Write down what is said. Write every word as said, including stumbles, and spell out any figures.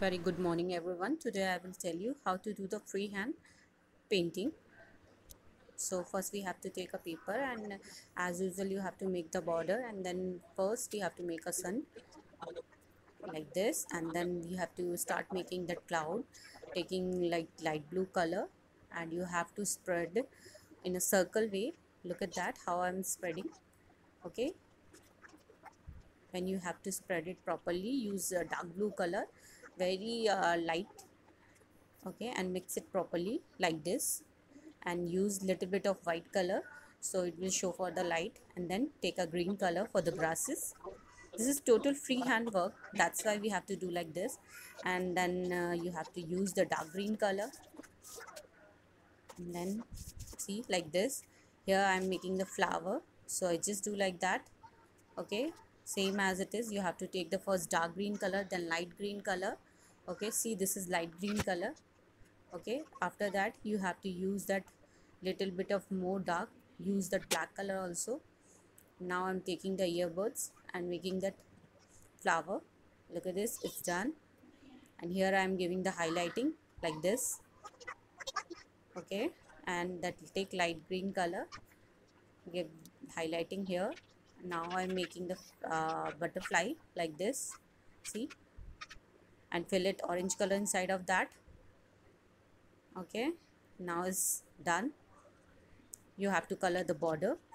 Very good morning everyone. Today I will tell you how to do the freehand painting. So first we have to take a paper, and as usual you have to make the border, and then first you have to make a sun like this, and then you have to start making that cloud taking like light blue color, and you have to spread in a circle way. Look at that how I'm spreading. Okay, when you have to spread it properly, use a dark blue color, very uh, light. Okay, and mix it properly like this, and use little bit of white color so it will show for the light, and then take a green color for the grasses. This is total freehand work, that's why we have to do like this. And then uh, you have to use the dark green color, and then see like this. Here I'm making the flower, so I just do like that. Okay, same as it is, you have to take the first dark green color, then light green color. Okay, see, this is light green color. Okay, after that you have to use that little bit of more dark, use that black color also. Now I'm taking the earbuds and making that flower. Look at this, it's done. And here I am giving the highlighting like this. Okay, and that will take light green color, give highlighting here. Now I'm making the uh, butterfly like this, see, and fill it orange color inside of that. Okay, now it's done. You have to color the border.